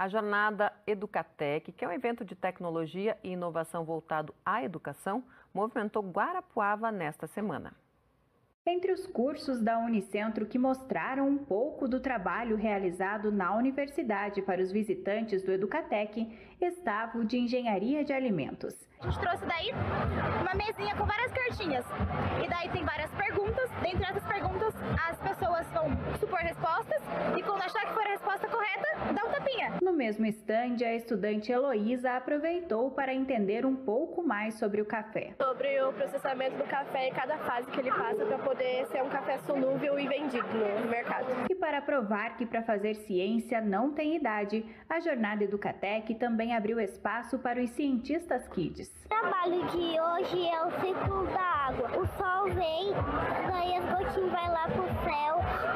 A jornada Educatec, que é um evento de tecnologia e inovação voltado à educação, movimentou Guarapuava nesta semana. Entre os cursos da Unicentro que mostraram um pouco do trabalho realizado na universidade para os visitantes do Educatec, estava o de Engenharia de Alimentos. A gente trouxe daí uma mesinha com várias cartinhas e daí tem várias perguntas. Dentre essas perguntas, as pessoas vão supor respostas e quando achar que for a resposta correta, dá um tapinha. No mesmo estande, a estudante Heloísa aproveitou para entender um pouco mais sobre o café. Sobre o processamento do café e cada fase que ele passa para poder ser um café solúvel e vendido no mercado. E para provar que para fazer ciência não tem idade, a jornada Educatec também abriu espaço para os cientistas kids. O trabalho de hoje é o ciclo da água. O sol vem, daí as gotinhas vai lá pro céu,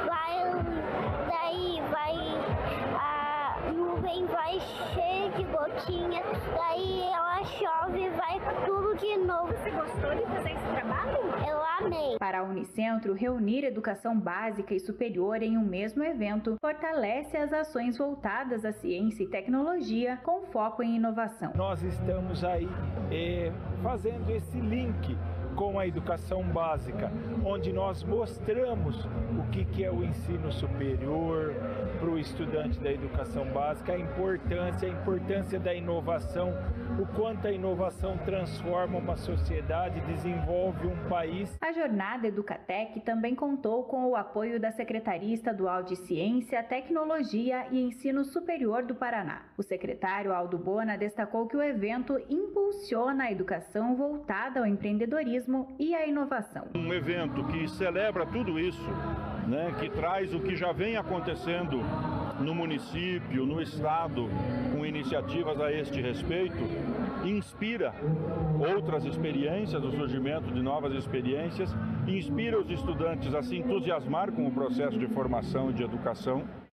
a nuvem vai cheia de gotinhas, daí ela chove e vai tudo de novo. Você gostou de fazer esse trabalho? Eu amei. Para a Unicentro, reunir educação básica e superior em um mesmo evento fortalece as ações voltadas à ciência e tecnologia com foco em inovação. Nós estamos aí fazendo esse link com a educação básica, onde nós mostramos o que é o ensino superior para o estudante da educação básica, a importância da inovação, o quanto a inovação transforma uma sociedade, desenvolve um país. A jornada Educatec também contou com o apoio da Secretaria Estadual de Ciência, Tecnologia e Ensino Superior do Paraná. O secretário Aldo Bona destacou que o evento impulsiona a educação voltada ao empreendedorismo e à inovação. Um evento que celebra tudo isso, que traz o que já vem acontecendo no município, no estado, com iniciativas a este respeito, inspira outras experiências, o surgimento de novas experiências, inspira os estudantes a se entusiasmar com o processo de formação e de educação.